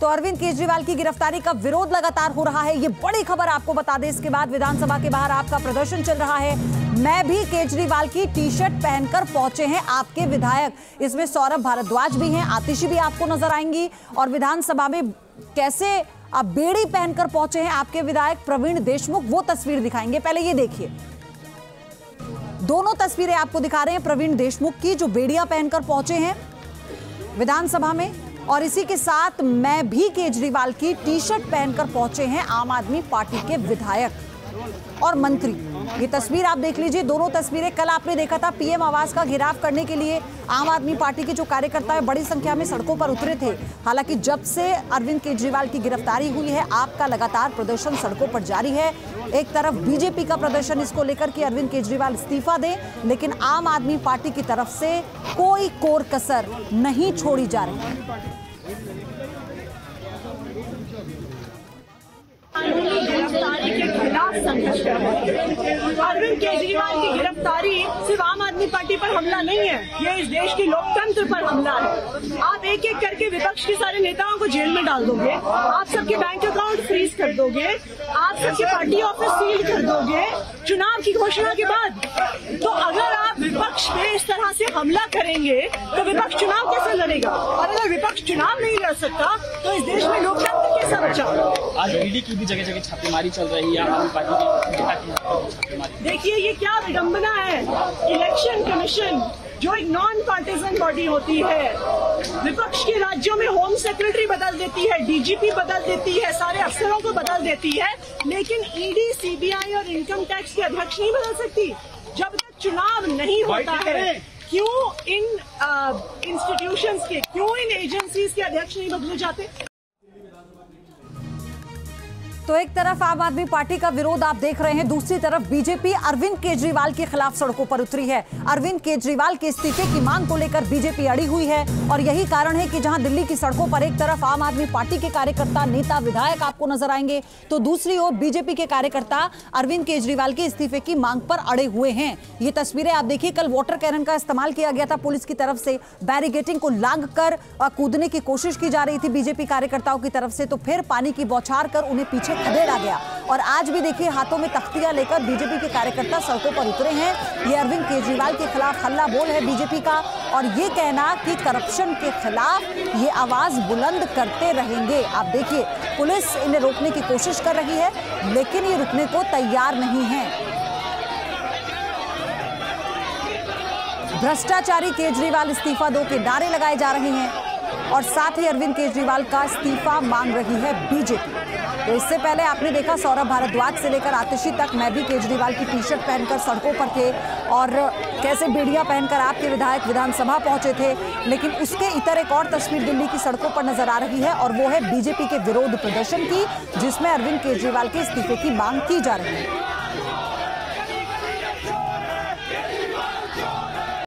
तो अरविंद केजरीवाल की गिरफ्तारी का विरोध लगातार हो रहा है। ये बड़ी खबर आपको बता दें। इसके बाद विधानसभा के बाहर आपका प्रदर्शन चल रहा है। मैं भी केजरीवाल की टी शर्ट पहनकर पहुंचे हैं आपके विधायक। इसमें सौरभ भारद्वाज भी हैं, आतिशी भी आपको नजर आएंगी। और विधानसभा में कैसे आप बेड़ी पहनकर पहुंचे हैं आपके विधायक प्रवीण देशमुख, वो तस्वीर दिखाएंगे। पहले ये देखिए, दोनों तस्वीरें आपको दिखा रहे हैं प्रवीण देशमुख की, जो बेड़ियां पहनकर पहुंचे हैं विधानसभा में। और इसी के साथ मैं भी केजरीवाल की टी शर्ट पहनकर पहुंचे हैं आम आदमी पार्टी के विधायक और मंत्री। ये तस्वीर आप देख लीजिए, दोनों तस्वीरें। कल आपने देखा था पीएम आवास का घेराव करने के लिए आम आदमी पार्टी के जो कार्यकर्ता है बड़ी संख्या में सड़कों पर उतरे थे। हालांकि जब से अरविंद केजरीवाल की गिरफ्तारी हुई है, आपका लगातार प्रदर्शन सड़कों पर जारी है। एक तरफ बीजेपी का प्रदर्शन इसको लेकर कि अरविंद केजरीवाल इस्तीफा दें, लेकिन आम आदमी पार्टी की तरफ से कोई कोर कसर नहीं छोड़ी जा रही है। गिरफ्तारी के खिलाफ संघर्ष कर रहे हैं। अरविंद केजरीवाल की गिरफ्तारी सिर्फ आम आदमी पार्टी पर हमला नहीं है, ये इस देश के लोकतंत्र पर हमला है। आप एक एक करके विपक्ष के सारे नेताओं को जेल में डाल दोगे, आप सबके बैंक अकाउंट फ्रीज कर दोगे, आप सबके पार्टी ऑफिस सील कर दोगे चुनाव की घोषणा के बाद। तो अगर आप विपक्ष पे इस तरह से हमला करेंगे तो विपक्ष चुनाव कैसे लड़ेगा? और अगर विपक्ष चुनाव नहीं लड़ सकता तो इस देश में लोकतंत्र कैसा बचा? आज ईडी की भी जगह जगह छापेमारी चल रही है, आम आदमी पार्टी की। देखिए ये क्या विडंबना है। इलेक्शन कमीशन जो एक नॉन पार्टिजन बॉडी होती है, विपक्ष के राज्यों में होम सेक्रेटरी बदल देती है, डीजीपी बदल देती है, सारे अफसरों को बदल देती है, लेकिन ईडी, सीबीआई और इनकम टैक्स के अध्यक्ष नहीं बदल सकती। जब तक चुनाव नहीं होता है, क्यों इन इंस्टीट्यूशंस के, क्यों इन एजेंसीज के अध्यक्ष नहीं बदले जाते? तो एक तरफ आम आदमी पार्टी का विरोध आप देख रहे हैं, दूसरी तरफ बीजेपी अरविंद केजरीवाल के खिलाफ सड़कों पर उतरी है। अरविंद केजरीवाल के इस्तीफे की मांग को लेकर बीजेपी अड़ी हुई है और यही कारण है कि जहां दिल्ली की सड़कों पर एक तरफ आम आदमी पार्टी के कार्यकर्ता, नेता, विधायक आपको नजर आएंगे, तो दूसरी ओर बीजेपी के कार्यकर्ता अरविंद केजरीवाल के इस्तीफे की मांग पर अड़े हुए हैं। ये तस्वीरें आप देखिए, कल वाटर कैनन का इस्तेमाल किया गया था पुलिस की तरफ से, बैरिकेडिंग को लांघ कर कूदने की कोशिश की जा रही थी बीजेपी कार्यकर्ताओं की तरफ से, तो फिर पानी की बौछार कर उन्हें पीछे खदेड़ा गया। और आज भी देखिए हाथों में तख्तियां लेकर बीजेपी के कार्यकर्ता सड़कों पर उतरे हैं। ये अरविंद केजरीवाल के खिलाफ हल्ला बोल है बीजेपी का, और ये कहना कि करप्शन के खिलाफ ये आवाज बुलंद करते रहेंगे। आप देखिए पुलिस इन्हें रोकने की कोशिश कर रही है, लेकिन ये रुकने को तैयार नहीं है। भ्रष्टाचारी केजरीवाल इस्तीफा दो के नारे लगाए जा रहे हैं और साथ ही अरविंद केजरीवाल का इस्तीफा मांग रही है बीजेपी। तो इससे पहले आपने देखा सौरभ भारद्वाज से लेकर आतिशी तक मैं भी केजरीवाल की टी शर्ट पहनकर सड़कों पर थे और कैसे बेड़ियां पहनकर आपके विधायक विधानसभा पहुंचे थे। लेकिन उसके इतर एक और तस्वीर दिल्ली की सड़कों पर नजर आ रही है और वो है बीजेपी के विरोध प्रदर्शन की, जिसमें अरविंद केजरीवाल के इस्तीफे की मांग की जा रही है।